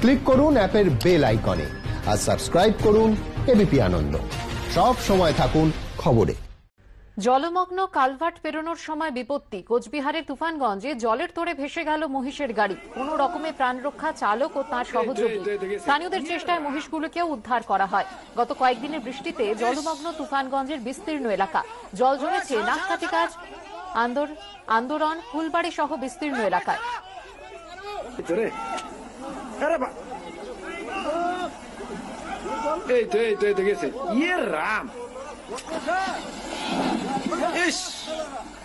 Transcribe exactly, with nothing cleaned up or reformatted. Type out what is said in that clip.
Click করুন অ্যাপের bell আইকনে আর সাবস্ক্রাইব করুন এবিপি আনন্দ। সব সময় থাকুন খবরে। জলমগ্ন কালভার্ট পেরোনোর সময় বিপত্তি। কোচবিহারের তুফানগঞ্জে জলের তোড়ে ভেসে গেল মহিষের গাড়ি। কোন রকমে প্রাণ রক্ষা চালক ও তাঁর সহযোগী। স্থানীয়দের চেষ্টায় মহিষগুলোকেও উদ্ধার করা হয়। গত কয়েকদিনের বৃষ্টিতে জলমগ্ন তুফানগঞ্জের বিস্তীর্ণ এলাকা। জল জমেছে নাককাটিকাজ, আন্দর আন্দোলন, ফুলবাড়ি সহ বিস্তীর্ণ এলাকায়। এই তো এই তো এই তো গেছে ইয়ে রাম ইস